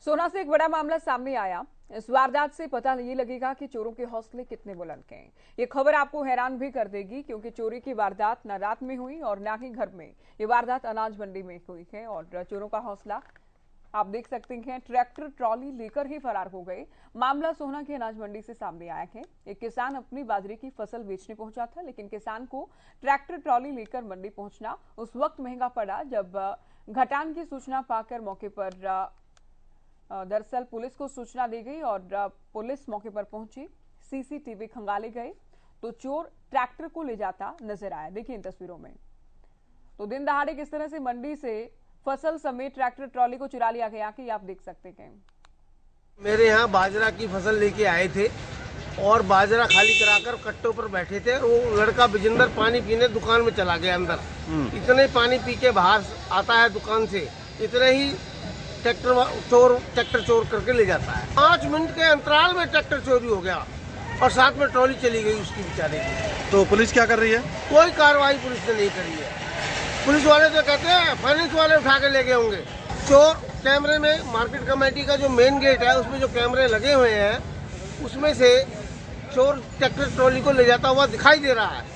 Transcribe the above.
सोना से एक बड़ा मामला सामने आया। इस वारदात से पता ये लगेगा कि चोरों के हौसले कितने बुलंद हैं। ये खबर आपको हैरान भी कर देगी, क्योंकि चोरी की वारदात न रात में हुई और न ही घर में। ये वारदात अनाज मंडी में हुई है और चोरों का हौसला आप देख सकते हैं। ट्रैक्टर ट्रॉली लेकर ही फरार हो गए। मामला सोहना की अनाज मंडी से सामने आया है। एक किसान अपनी बाजरे की फसल बेचने पहुंचा था, लेकिन किसान को ट्रैक्टर ट्रॉली लेकर मंडी पहुंचना उस वक्त महंगा पड़ा जब घटान की सूचना पाकर मौके पर दरअसल पुलिस को सूचना दी गई और पुलिस मौके पर पहुंची। सीसीटीवी खंगाले गए तो चोर ट्रैक्टर को ले जाता नजर आया। देखिए इन तस्वीरों में तो दिन दहाड़े किस तरह से मंडी से फसल समेत ट्रैक्टर ट्रॉली को चुरा लिया गया कि आप देख सकते हैं। मेरे यहाँ बाजरा की फसल लेके आए थे और बाजरा खाली कराकर कट्टों पर बैठे थे। वो लड़का विजेंदर पानी पीने दुकान में चला गया अंदर। इतने पानी पी के बाहर आता है दुकान से, इतने ही ट्रैक्टर चोर करके ले जाता है। 5 मिनट के अंतराल में ट्रैक्टर चोरी हो गया और साथ में ट्रॉली चली गई उसकी बेचारे की। तो पुलिस क्या कर रही है? कोई कार्रवाई पुलिस ने नहीं करी है। पुलिस वाले तो कहते हैं फाइनेंस वाले उठा के ले गए होंगे। चोर कैमरे में, मार्केट कमेटी का जो मेन गेट है उसमें जो कैमरे लगे हुए हैं उसमें से चोर ट्रैक्टर ट्रॉली को ले जाता हुआ दिखाई दे रहा है।